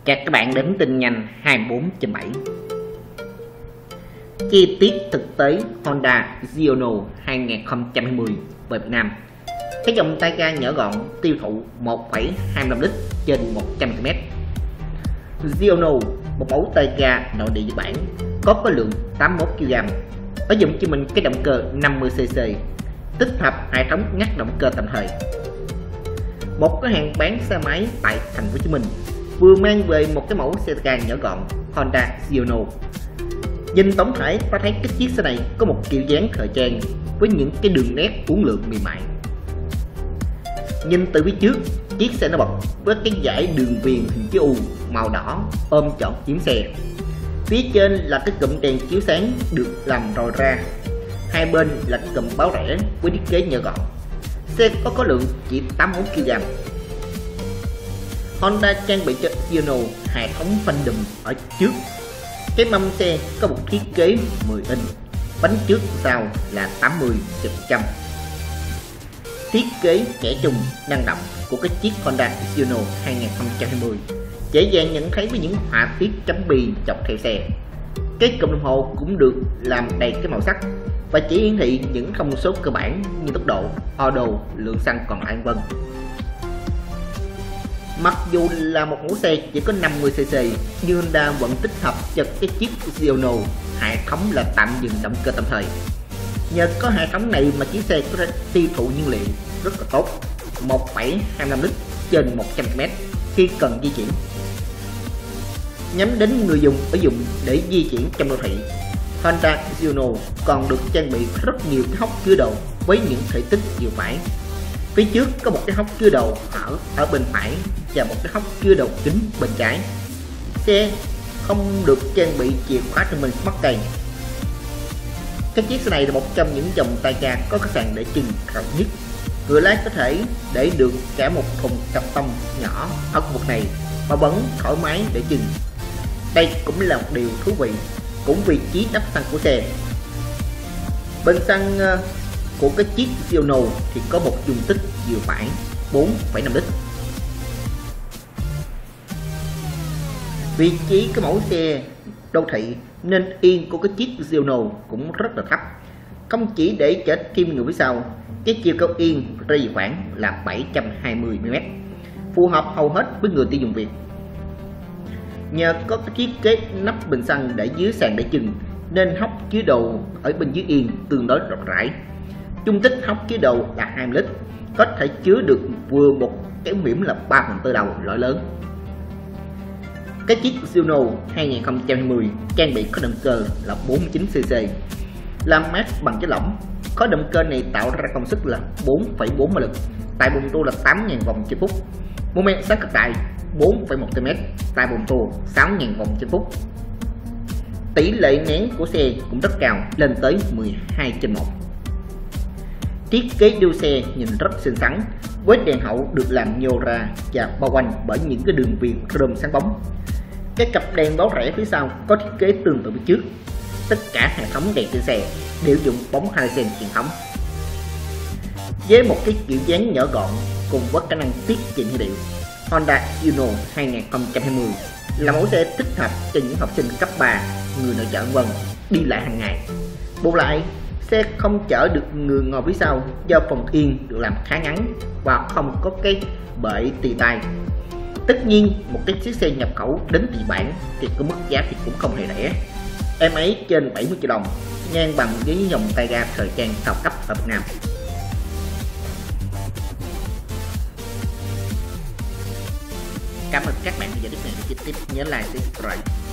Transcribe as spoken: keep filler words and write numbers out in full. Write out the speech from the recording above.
Chào các bạn đến tin nhanh hai mươi bốn trên bảy. Chi tiết thực tế Honda Giorno hai không hai không về Việt Nam. Cái dòng tay ga nhỏ gọn tiêu thụ một phẩy hai mươi lăm lít trên một trăm ki lô mét. Giorno, một mẫu tay ga nội địa Nhật Bản, có khối lượng tám mươi mốt ki lô gam, sử dụng cho mình cái động cơ năm mươi xê xê, tích hợp hệ thống ngắt động cơ tạm thời. Một cửa hàng bán xe máy tại thành phố Hồ Chí Minh vừa mang về một cái mẫu xe ga nhỏ gọn Honda Giorno. Nhìn tổng thể ta thấy cái chiếc xe này có một kiểu dáng thời trang với những cái đường nét uốn lượn mềm mại. Nhìn từ phía trước, chiếc xe nó bật với cái dải đường viền hình chữ U màu đỏ ôm trọn chiếc xe. Phía trên là cái cụm đèn chiếu sáng được làm rọi ra, hai bên là cái cụm báo rẽ với thiết kế nhỏ gọn. Xe có khối lượng chỉ tám mươi mốt ki lô gam. Honda trang bị cho Giorno hệ thống phanh đùm ở trước. Cái mâm xe có một thiết kế mười inch, bánh trước sau là tám mươi phần trăm. Thiết kế trẻ trung năng động của cái chiếc Honda Giorno hai không hai không dễ dàng nhận thấy với những họa tiết chấm bi dọc theo xe. Cái cụm đồng hồ cũng được làm đầy cái màu sắc và chỉ hiển thị những thông số cơ bản như tốc độ, auto, lượng xăng còn lại vân. Mặc dù là một mẫu xe chỉ có năm mươi xê xê, nhưng Honda vẫn tích hợp cho cái chiếc Giorno hệ thống là tạm dừng động cơ tạm thời. Nhờ có hệ thống này mà chiếc xe có thể tiêu thụ nhiên liệu rất là tốt, một phẩy hai mươi lăm lít trên một trăm ki lô mét khi cần di chuyển. Nhắm đến người dùng sử dụng để di chuyển trong đô thị, Honda Giorno còn được trang bị rất nhiều cái hốc chứa đồ với những thể tích vừa phải. Phía trước có một cái hốc chứa đồ ở ở bên phải và một cái hốc chứa đồ kính bên trái. Xe không được trang bị chìa khóa thông minh Smart Key. Cái chiếc xe này là một trong những dòng tay ga có cái sàn để chân rộng nhất. Người lái có thể để được cả một thùng cặp tông nhỏ ở khu vực này và vẫn thoải mái để chân. Đây cũng là một điều thú vị, cũng vị trí nắp xăng của xe. Bên xăng của cái chiếc Giorno thì có một dung tích vừa phải bốn phẩy năm lít. Vị trí cái mẫu xe đô thị nên yên của cái chiếc Giorno cũng rất là thấp, không chỉ để chở kim người phía sau. Cái chiều cao yên rơi khoảng là bảy trăm hai mươi mi li mét, phù hợp hầu hết với người tiêu dùng Việt. Nhờ có cái thiết kế nắp bình xăng để dưới sàn để chừng nên hốc chứa đồ ở bên dưới yên tương đối rộng rãi. Dung tích hốc chứa đồ là hai mươi lít, có thể chứa được vừa một cái mỉm là ba phần tư đầu loại lớn. Cái chiếc Giorno hai không hai không trang bị có động cơ là bốn mươi chín xê xê, làm mát bằng chất lỏng. Khối động cơ này tạo ra công suất là bốn phẩy bốn mã lực, tại bồn tua là tám nghìn vòng trên phút. Mô men xoắn cực đại bốn phẩy một ki lô mét, tại bồn tua sáu nghìn vòng trên phút. Tỷ lệ nén của xe cũng rất cao, lên tới mười hai trên một. Thiết kế đuôi xe nhìn rất xinh xắn, với đèn hậu được làm nhô ra và bao quanh bởi những cái đường viền chrome sáng bóng. Cái cặp đèn báo rẽ phía sau có thiết kế tương tự với trước. Tất cả hệ thống đèn trên xe đều dùng bóng halogen truyền thống. Với một cái kiểu dáng nhỏ gọn cùng với khả năng tiết kiệm nhiên liệu, Honda Giorno hai không hai không là mẫu xe thích hợp cho những học sinh cấp ba, người nội trợ vân đi lại hàng ngày. Bù lại, xe không chở được người ngồi phía sau do phần yên được làm khá ngắn và không có cái bệ tì tay. Tất nhiên, một cái chiếc xe nhập khẩu đến từ Nhật Bản thì có mức giá thì cũng không hề rẻ. Em ấy trên bảy mươi triệu đồng, ngang bằng với những dòng tay ga thời trang cao cấp ở Việt Nam. Cảm ơn các bạn đã theo dõi clip này. Để tiếp nhớ like, subscribe.